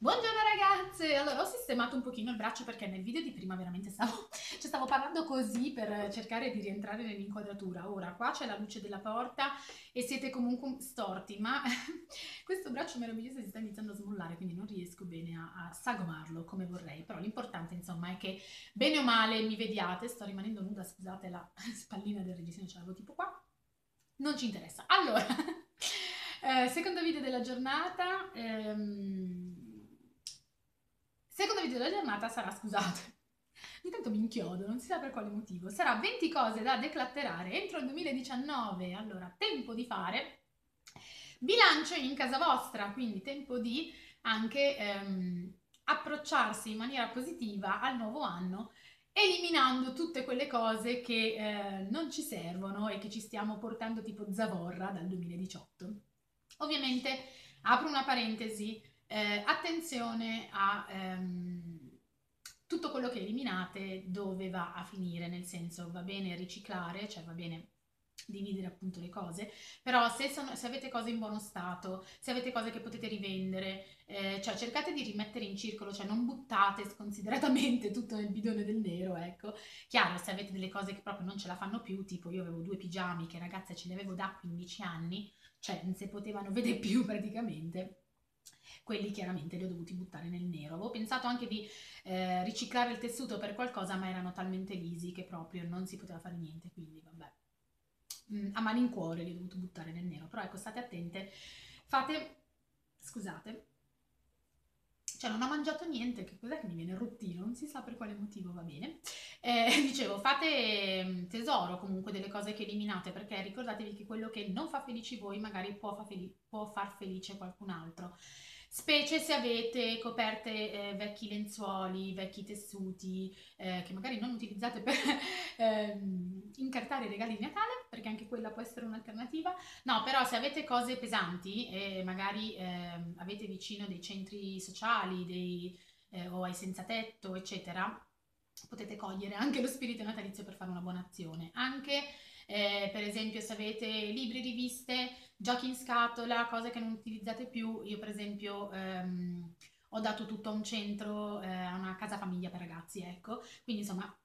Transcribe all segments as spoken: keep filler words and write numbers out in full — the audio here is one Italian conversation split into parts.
Buongiorno ragazze! Allora, ho sistemato un pochino il braccio perché nel video di prima veramente stavo, cioè stavo parlando così per cercare di rientrare nell'inquadratura. Ora, qua c'è la luce della porta e siete comunque storti, ma questo braccio meraviglioso si sta iniziando a smollare, quindi non riesco bene a, a sagomarlo come vorrei. Però l'importante, insomma, è che bene o male mi vediate. Sto rimanendo nuda, scusate la spallina del reggiseno, ce l'avevo tipo qua. Non ci interessa. Allora, eh, secondo video della giornata... Ehm, Secondo video della giornata sarà, scusate, intanto mi inchiodo, non si sa per quale motivo, sarà venti cose da declatterare entro il duemiladiciannove, allora tempo di fare bilancio in casa vostra, quindi tempo di anche ehm, approcciarsi in maniera positiva al nuovo anno, eliminando tutte quelle cose che eh, non ci servono e che ci stiamo portando tipo zavorra dal duemiladiciotto. Ovviamente apro una parentesi, eh, attenzione a ehm, tutto quello che eliminate dove va a finire, nel senso va bene riciclare, cioè va bene dividere appunto le cose, però se, sono, se avete cose in buono stato, se avete cose che potete rivendere, eh, cioè cercate di rimettere in circolo, cioè non buttate sconsideratamente tutto nel bidone del nero, ecco. Chiaro, se avete delle cose che proprio non ce la fanno più, tipo io avevo due pigiami che ragazze ce li avevo da quindici anni, cioè non si potevano vedere più praticamente, quelli chiaramente li ho dovuti buttare nel nero. Avevo pensato anche di eh, riciclare il tessuto per qualcosa, ma erano talmente lisi che proprio non si poteva fare niente, quindi vabbè. Mm, a malincuore li ho dovuto buttare nel nero, però ecco, state attente, fate, scusate, cioè non ho mangiato niente, che cos'è che mi viene il ruttino, non si sa per quale motivo, va bene. Eh, dicevo, fate mm, tesoro comunque delle cose che eliminate, perché ricordatevi che quello che non fa felici voi magari può, fa feli- può far felice qualcun altro. Specie se avete coperte eh, vecchi lenzuoli, vecchi tessuti, eh, che magari non utilizzate per ehm, incartare i regali di Natale, perché anche quella può essere un'alternativa. No, però se avete cose pesanti e magari ehm, avete vicino dei centri sociali dei, eh, o ai senza tetto, eccetera, potete cogliere anche lo spirito natalizio per fare una buona azione. Anche, eh, per esempio, se avete libri, riviste, giochi in scatola, cose che non utilizzate più, io per esempio ehm, ho dato tutto a un centro, eh, a una casa famiglia per ragazzi, ecco. Quindi insomma,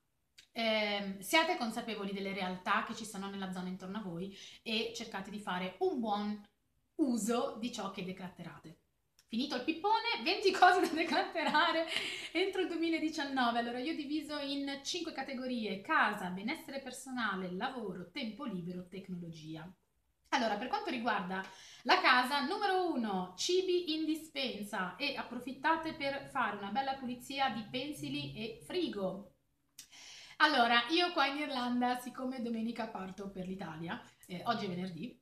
ehm, siate consapevoli delle realtà che ci sono nella zona intorno a voi e cercate di fare un buon uso di ciò che declatterate. Finito il pippone, venti cose da declatterare entro il duemiladiciannove. Allora, io ho diviso in cinque categorie: casa, benessere personale, lavoro, tempo libero, tecnologia. Allora, per quanto riguarda la casa, numero uno, cibi in dispensa e approfittate per fare una bella pulizia di pensili e frigo. Allora, io qua in Irlanda, siccome domenica parto per l'Italia, eh, oggi è venerdì,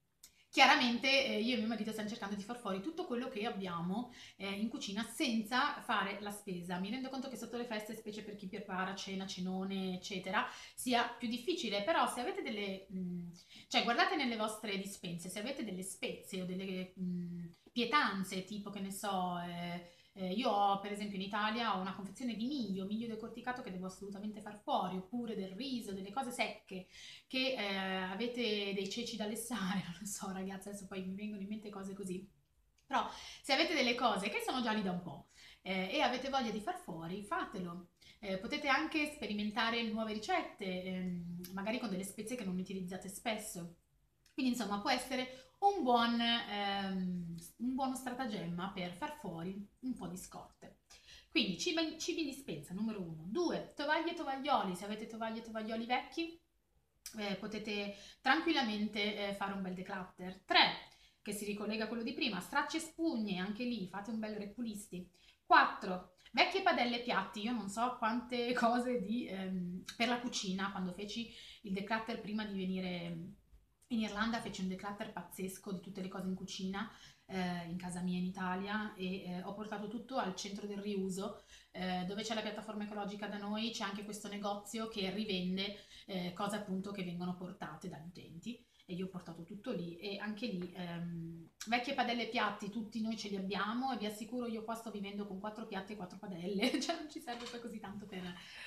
chiaramente eh, io e mio marito stiamo cercando di far fuori tutto quello che abbiamo eh, in cucina senza fare la spesa. Mi rendo conto che sotto le feste, specie per chi prepara cena, cenone, eccetera, sia più difficile, però se avete delle... Mh, cioè guardate nelle vostre dispense, se avete delle spezie o delle mh, pietanze, tipo che ne so... Eh, eh, io ho, per esempio, in Italia ho una confezione di miglio, miglio decorticato che devo assolutamente far fuori, oppure del riso, delle cose secche che eh, avete dei ceci da lessare, non lo so ragazzi, adesso poi mi vengono in mente cose così, però se avete delle cose che sono già lì da un po' eh, e avete voglia di far fuori, fatelo. Eh, potete anche sperimentare nuove ricette, ehm, magari con delle spezie che non utilizzate spesso. Quindi insomma può essere un buon, ehm, un buono stratagemma per far fuori un po' di scorte. Quindi cibi, cibi in dispensa, numero uno. Due, tovaglie e tovaglioli. Se avete tovaglie e tovaglioli vecchi, eh, potete tranquillamente eh, fare un bel declutter. tre, che si ricollega a quello di prima, stracci e spugne, anche lì fate un bel repulisti. quattro, vecchie padelle e piatti. Io non so quante cose di, ehm, per la cucina, quando feci il declutter prima di venire in Irlanda, feci un declutter pazzesco di tutte le cose in cucina, eh, in casa mia in Italia, e eh, ho portato tutto al centro del riuso, eh, dove c'è la piattaforma ecologica da noi, c'è anche questo negozio che rivende eh, cose appunto che vengono portate dagli utenti, e io ho portato tutto lì. E anche lì ehm, vecchie padelle e piatti tutti noi ce li abbiamo, e vi assicuro, io qua sto vivendo con quattro piatti e quattro padelle, cioè non ci serve poi così tanto per,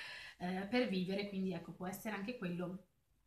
eh, per vivere, quindi ecco, può essere anche quello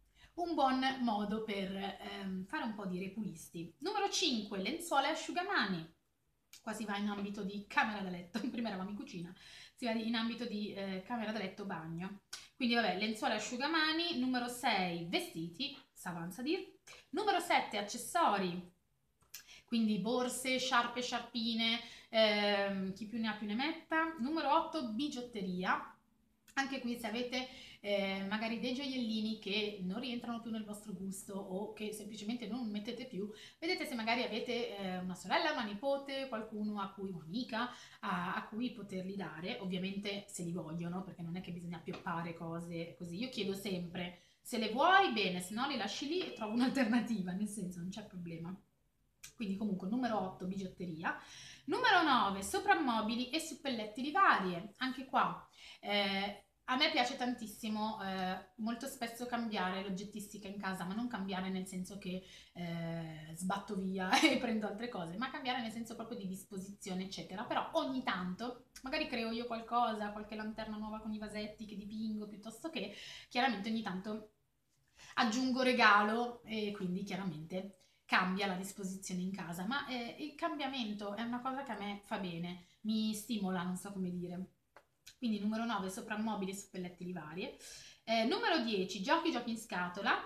un buon modo per ehm, fare un po' di repulisti. Numero cinque, lenzuola e asciugamani. qua si va in ambito di camera da letto, prima eravamo in cucina, si va in ambito di eh, camera da letto bagno. Quindi vabbè, lenzuola e asciugamani. Numero sei, vestiti, ça avanza a dire. Numero sette, accessori, quindi borse, sciarpe, sciarpine, ehm, chi più ne ha più ne metta. Numero otto, bigiotteria. Anche qui se avete eh, magari dei gioiellini che non rientrano più nel vostro gusto o che semplicemente non mettete più, vedete se magari avete eh, una sorella, una nipote, qualcuno a cui, un'amica, a, a cui poterli dare, ovviamente se li vogliono, perché non è che bisogna pioppare cose così. Io chiedo sempre, se le vuoi bene, se no le lasci lì e trovo un'alternativa, nel senso non c'è problema. Quindi comunque numero otto, bigiotteria. Numero nove, soprammobili e suppellettili varie. Anche qua eh, a me piace tantissimo, eh, molto spesso cambiare l'oggettistica in casa, ma non cambiare nel senso che eh, sbatto via e prendo altre cose, ma cambiare nel senso proprio di disposizione, eccetera. Però ogni tanto magari creo io qualcosa, qualche lanterna nuova con i vasetti che dipingo, piuttosto che chiaramente ogni tanto aggiungo regalo e quindi chiaramente cambia la disposizione in casa, ma eh, il cambiamento è una cosa che a me fa bene, mi stimola, non so come dire. Quindi numero nove, soprammobili e suppellettili varie. Eh, numero dieci, giochi, giochi in scatola.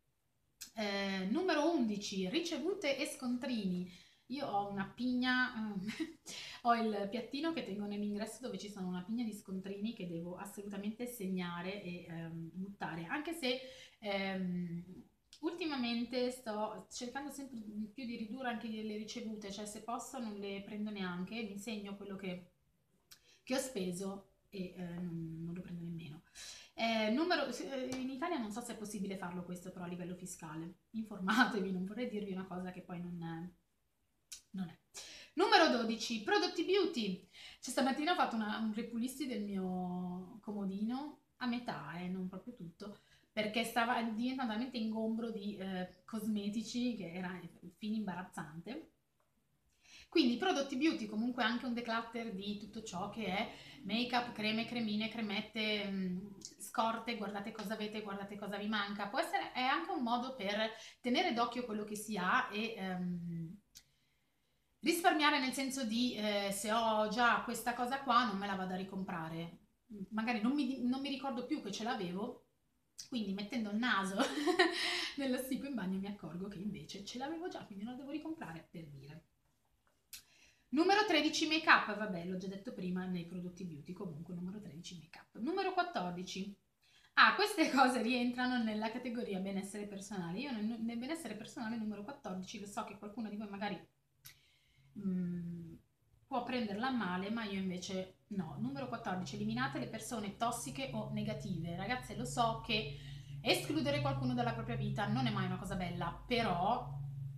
Eh, numero undici, ricevute e scontrini. Io ho una pigna, eh, ho il piattino che tengo nell'ingresso dove ci sono una pigna di scontrini che devo assolutamente segnare e ehm, buttare, anche se ehm, ultimamente sto cercando sempre di più di ridurre anche le ricevute, cioè se posso non le prendo neanche, mi segno quello che, che ho speso e eh, non, non lo prendo nemmeno. Eh, numero, in Italia non so se è possibile farlo questo però a livello fiscale. Informatevi, non vorrei dirvi una cosa che poi non è. Non è. Numero dodici, prodotti beauty. Cioè, stamattina ho fatto una, un repulisti del mio comodino a metà, eh, non proprio tutto, perché stava diventando talmente ingombro di eh, cosmetici che era fine imbarazzante. Quindi prodotti beauty, comunque anche un declutter di tutto ciò che è make-up, creme, cremine, cremette, mh, scorte, guardate cosa avete, guardate cosa vi manca. Può essere, è anche un modo per tenere d'occhio quello che si ha e ehm, risparmiare nel senso di eh, se ho già questa cosa qua non me la vado a ricomprare. Magari non mi, non mi ricordo più che ce l'avevo, quindi mettendo il naso nello stipo in bagno mi accorgo che invece ce l'avevo già, quindi non la devo ricomprare, per dire. Numero tredici, make up, vabbè l'ho già detto prima nei prodotti beauty, comunque numero tredici, make up. Numero quattordici, ah, queste cose rientrano nella categoria benessere personale. Io nel, nel benessere personale numero quattordici, lo so che qualcuno di voi magari mh, può prenderla a male, ma io invece no. Numero quattordici, eliminate le persone tossiche o negative. Ragazze, lo so che escludere qualcuno dalla propria vita non è mai una cosa bella, però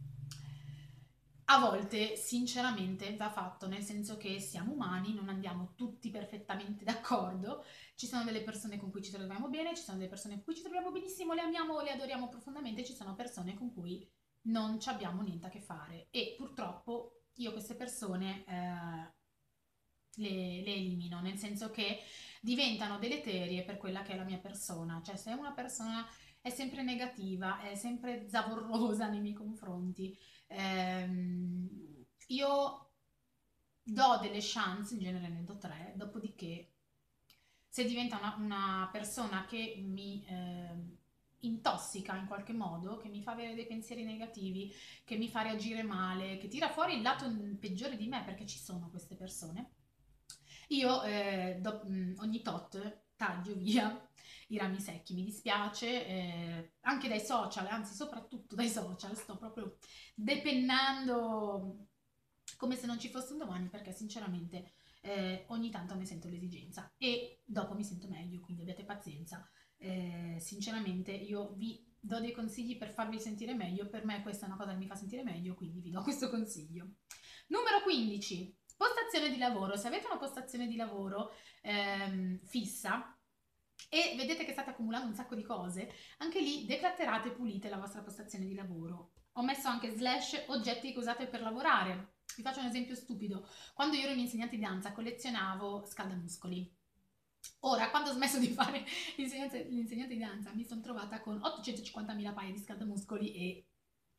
a volte sinceramente va fatto, nel senso che siamo umani, non andiamo tutti perfettamente d'accordo, ci sono delle persone con cui ci troviamo bene, ci sono delle persone con cui ci troviamo benissimo, le amiamo, le adoriamo profondamente, ci sono persone con cui non ci abbiamo niente a che fare e purtroppo io queste persone eh, le, le elimino, nel senso che diventano deleterie per quella che è la mia persona, cioè se una persona è sempre negativa, è sempre zavorrosa nei miei confronti, ehm, io do delle chance, in genere ne do tre, dopodiché se diventa una, una persona che mi eh, intossica in qualche modo, che mi fa avere dei pensieri negativi, che mi fa reagire male, che tira fuori il lato peggiore di me, perché ci sono queste persone, io eh, do- mh, ogni tot taglio via i rami secchi, mi dispiace, eh, anche dai social, anzi soprattutto dai social, sto proprio depennando come se non ci fosse un domani perché sinceramente eh, ogni tanto ne sento l'esigenza e dopo mi sento meglio, quindi abbiate pazienza. Eh, sinceramente io vi do dei consigli per farvi sentire meglio, per me questa è una cosa che mi fa sentire meglio, quindi vi do questo consiglio. Numero quindici, postazione di lavoro. Se avete una postazione di lavoro ehm, fissa e vedete che state accumulando un sacco di cose, anche lì declatterate e pulite la vostra postazione di lavoro. Ho messo anche slash oggetti che usate per lavorare. Vi faccio un esempio stupido. Quando io ero un'insegnante di danza collezionavo scaldamuscoli. Ora, quando ho smesso di fare l'insegnante, l'insegnante di danza, mi sono trovata con ottocentocinquantamila paia di scaldamuscoli e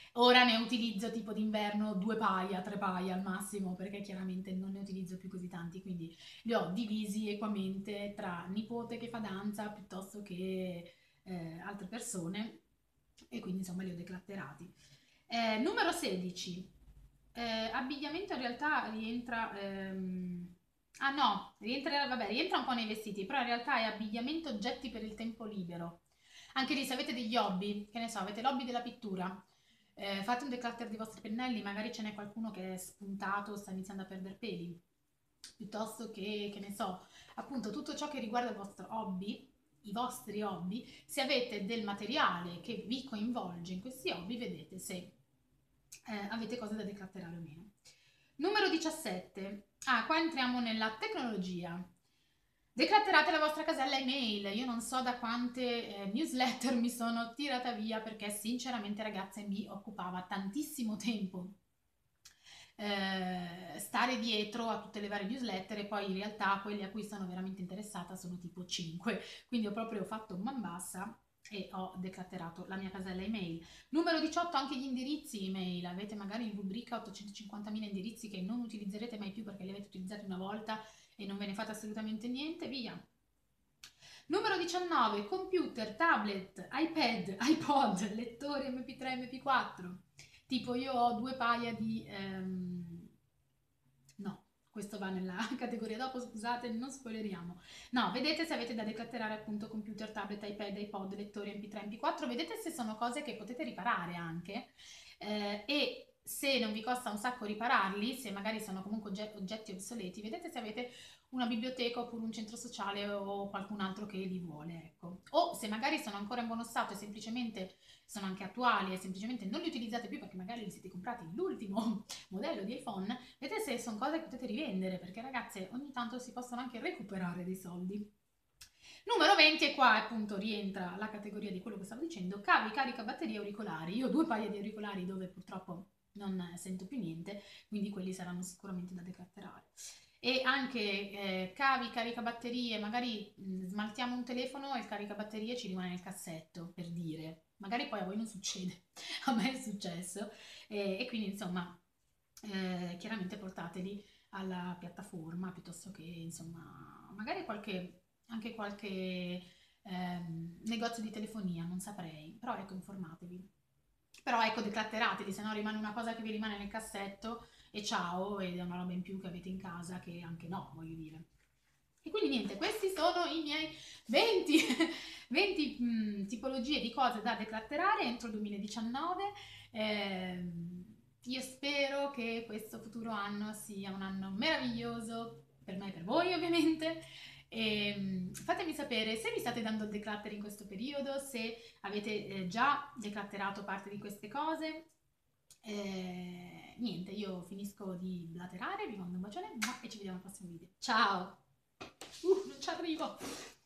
Ora ne utilizzo tipo d'inverno due paia, tre paia al massimo, perché chiaramente non ne utilizzo più così tanti, quindi li ho divisi equamente tra nipote che fa danza piuttosto che eh, altre persone e quindi insomma li ho declatterati. Eh, numero sedici. Eh, abbigliamento in realtà rientra... ehm, Ah no, rientra, vabbè, rientra un po' nei vestiti, però in realtà è abbigliamento oggetti per il tempo libero. Anche lì, se avete degli hobby, che ne so, avete l'hobby della pittura, eh, fate un declutter dei vostri pennelli, magari ce n'è qualcuno che è spuntato, sta iniziando a perdere peli, piuttosto che, che ne so, appunto tutto ciò che riguarda il vostro hobby, i vostri hobby, se avete del materiale che vi coinvolge in questi hobby, vedete se eh, avete cose da declatterare o meno. Numero diciassette. Ah, qua entriamo nella tecnologia. Declatterate la vostra casella email. Io non so da quante eh, newsletter mi sono tirata via perché sinceramente ragazze mi occupava tantissimo tempo eh, stare dietro a tutte le varie newsletter e poi in realtà quelli a cui sono veramente interessata sono tipo cinque. Quindi ho proprio fatto un man bassa e ho decatterato la mia casella email. Numero diciotto, anche gli indirizzi email. Avete magari in rubrica ottocentocinquantamila indirizzi che non utilizzerete mai più perché li avete utilizzati una volta e non ve ne fate assolutamente niente, via. Numero diciannove, computer, tablet, iPad, iPod, lettori M P tre, M P quattro. Tipo io ho due paia di... ehm, no, questo va nella categoria dopo, scusate, non spoileriamo. No, vedete se avete da declatterare appunto computer, tablet, iPad, iPod, lettori M P tre, M P quattro, vedete se sono cose che potete riparare anche eh, e se non vi costa un sacco ripararli, se magari sono comunque oggetti obsoleti, vedete se avete una biblioteca oppure un centro sociale o qualcun altro che li vuole, ecco. O se magari sono ancora in buono stato e semplicemente sono anche attuali e semplicemente non li utilizzate più perché magari li siete comprati l'ultimo modello di iPhone, vedete se sono cose che potete rivendere, perché ragazze ogni tanto si possono anche recuperare dei soldi. Numero venti, e qua appunto rientra la categoria di quello che stavo dicendo, cavi, carica, batterie, auricolari. Io ho due paia di auricolari dove purtroppo non sento più niente, quindi quelli saranno sicuramente da declatterare. E anche eh, cavi, caricabatterie, magari mh, smaltiamo un telefono e il caricabatterie ci rimane nel cassetto, per dire. Magari poi a voi non succede, a me è successo. E, e quindi insomma, eh, chiaramente portateli alla piattaforma piuttosto che insomma, magari qualche, anche qualche ehm, negozio di telefonia, non saprei, però ecco, informatevi. Però ecco, declatterateli, se no rimane una cosa che vi rimane nel cassetto e ciao, ed è una roba in più che avete in casa che anche no, voglio dire. E quindi niente, questi sono i miei venti, venti mh, tipologie di cose da declatterare entro il duemiladiciannove. Ehm, io spero che questo futuro anno sia un anno meraviglioso per me e per voi ovviamente. E, mh, fatemi sapere se vi state dando il declutter in questo periodo, se avete eh, già declutterato parte di queste cose. Eh, niente, io finisco di blaterare, vi mando un bacione e ci vediamo al prossimo video. Ciao! Uh, non ci arrivo!